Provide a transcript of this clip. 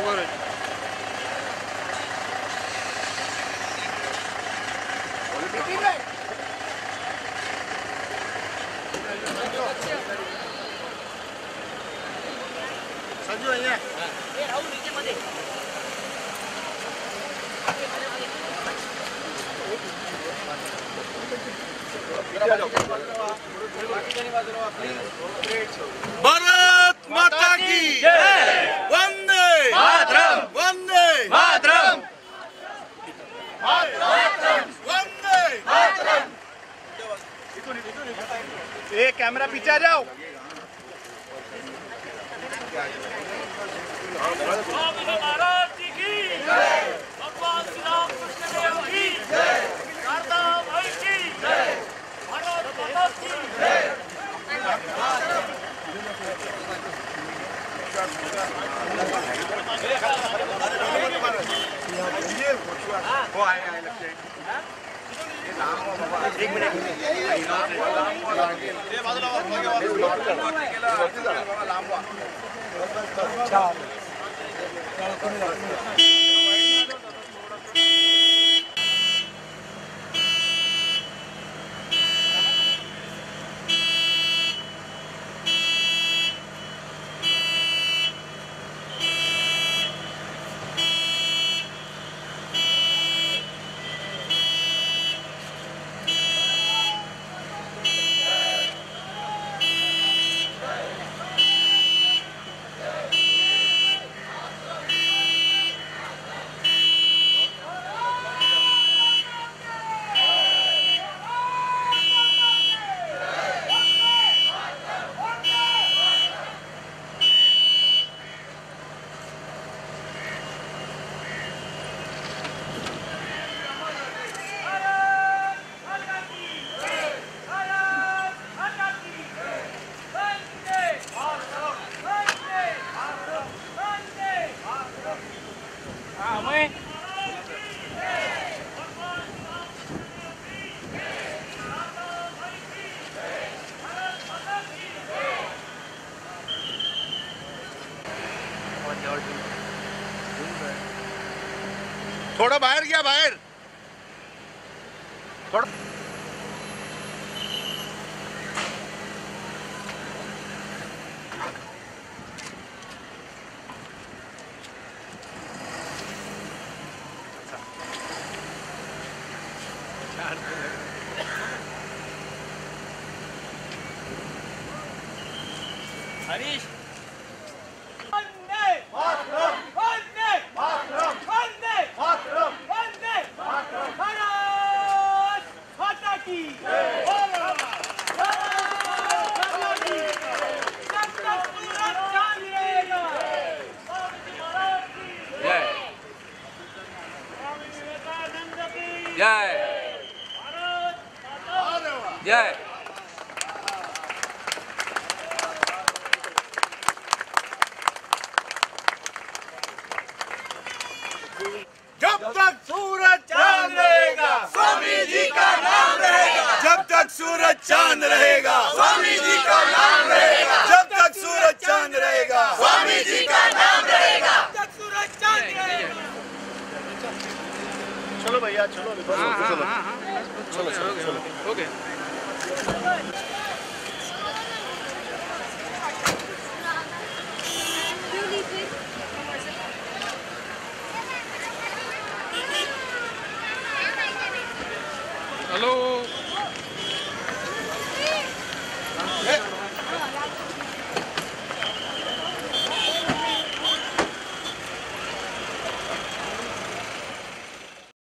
संजू અહીંયા એ રાહુલ નીચે मध्ये भारत माता की जय वंदे मातरम वंदे मातरम वंदे मातरम। ये कैमरा पीछे आ जाओ। महाराज जी की जय, भगवान श्री राम कृष्ण देव की जय, शारदा माई की जय, भारत माता की जय। वो आए लगते हैं। एक मिनट थोड़ा बाहर गया बाहर थोड़ा हरीश जय जय। जब तक सूरज चांद रहेगा स्वामी जी का नाम रहेगा। जब तक सूरज चांद रहेगा स्वामी जी का नाम रहेगा। जब तक सूरज चांद रहेगा स्वामी जी का नाम रहेगा। जब तक सूरज चांद रहेगा। चलो भैया चलो चलो चलो ओके। हेलो